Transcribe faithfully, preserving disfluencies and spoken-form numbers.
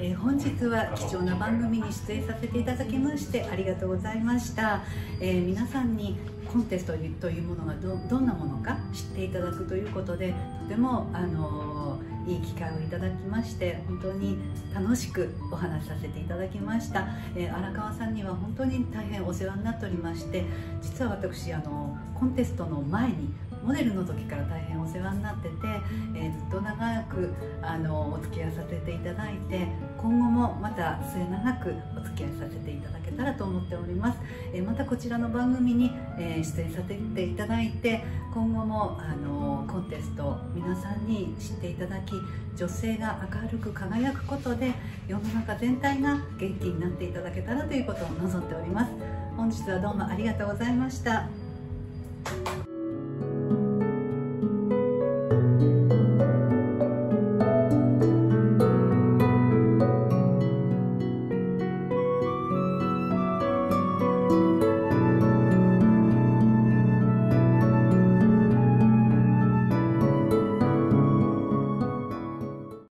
えー、本日は貴重な番組に出演させていただきましてありがとうございました。えー、皆さんにコンテストというものが ど, どんなものか知っていただくということで、とても、あのー、いい機会をいただきまして本当に楽しくお話しさせていただきました。えー、荒川さんには本当に大変お世話になっておりまして、実は私あのコンテストの前にモデルの時から大変お世話になってて、えー、ずっと長くあのお付き合いさせていただいて、今後もまた末永くお付き合いさせていただけたらと思っております。えー、またこちらの番組に、えー、出演させていただいて、今後もあのコンテスト皆さんに知っていただき、女性が明るく輝くことで世の中全体が元気になっていただけたらということを望んでおります。本日はどうもありがとうございました。